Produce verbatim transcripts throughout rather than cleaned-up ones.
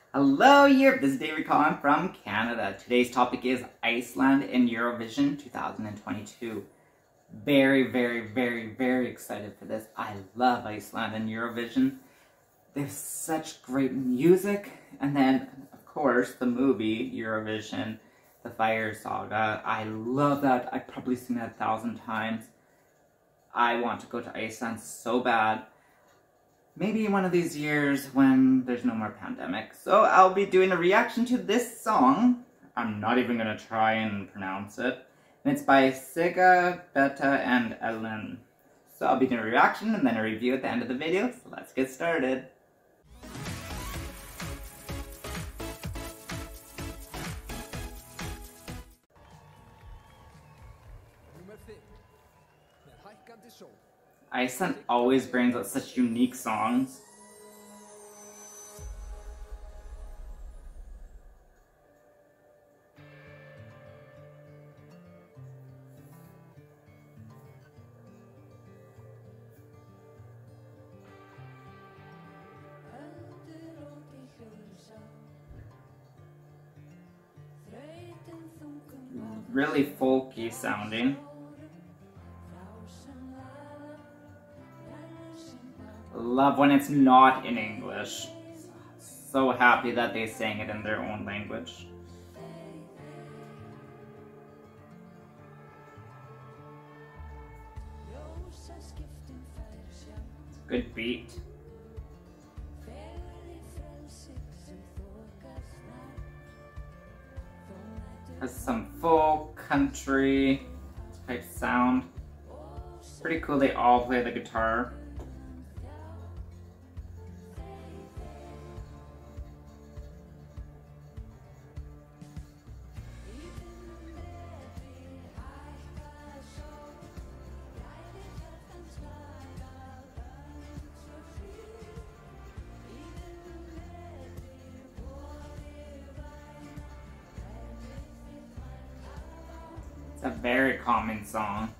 Hello, you're this is David Collin from Canada. Today's topic is Iceland in Eurovision two thousand twenty-two. Very, very, very, very excited for this. I love Iceland and Eurovision. They have such great music. And then, of course, the movie Eurovision, The Fire Saga. I love that. I've probably seen that a thousand times. I want to go to Iceland so bad. Maybe one of these years when there's no more pandemic. So I'll be doing a reaction to this song. I'm not even going to try and pronounce it. And it's by Sigga, Betta, and Ellen. So I'll be doing a reaction and then a review at the end of the video. So let's get started. Iceland always brings out such unique songs. Really folky sounding. Love when it's not in English. So happy that they sang it in their own language. Good beat. Has some folk, country type sound. Pretty cool they all play the guitar. It's a very common song.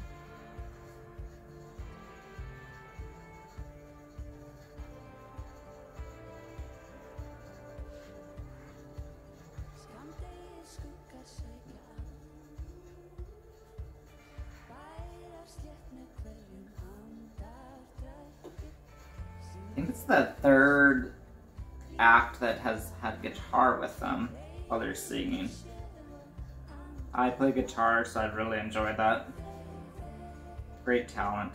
I think it's the third act that has had guitar with them while they're singing. I play guitar, so I really enjoy that. Great talent.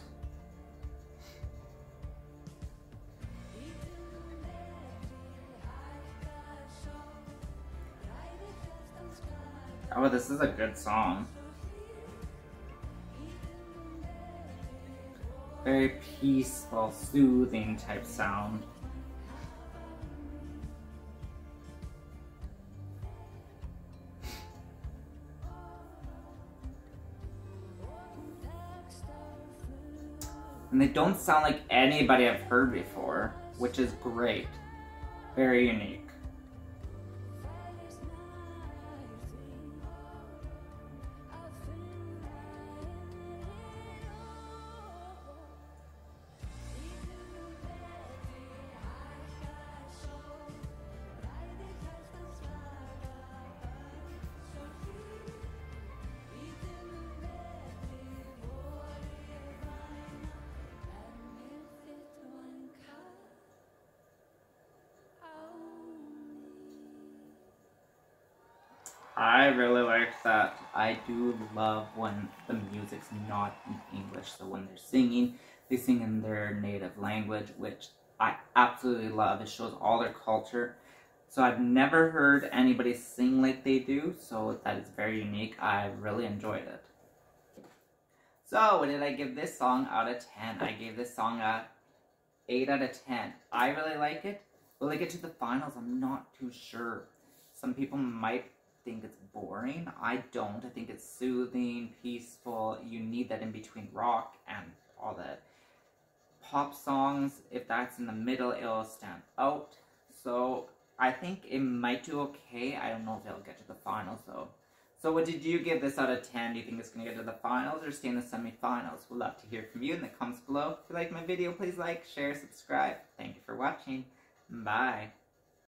Oh, this is a good song. Very peaceful, soothing type sound. And they don't sound like anybody I've heard before, which is great. Very unique. I really like that. I do love when the music's not in English, so when they're singing, they sing in their native language, which I absolutely love. It shows all their culture. So I've never heard anybody sing like they do, so that is very unique. I really enjoyed it. So what did I give this song out of ten? I gave this song a eight out of ten. I really like it. Will I get to the finals? I'm not too sure. Some people might think it's boring. I don't. I think it's soothing, peaceful. You need that in between rock and all the pop songs. If that's in the middle, it'll stand out. So I think it might do okay. I don't know if it'll get to the finals though. So what did you give this out of ten? Do you think it's going to get to the finals or stay in the semifinals? We'd love to hear from you in the comments below. If you like my video, please like, share, subscribe. Thank you for watching. Bye.